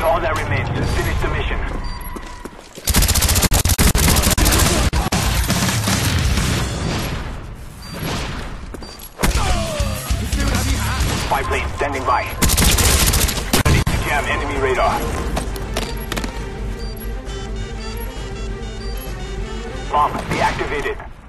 all that remains. Finish the mission. Spy plane standing by. Ready to jam enemy radar. Bomb deactivated.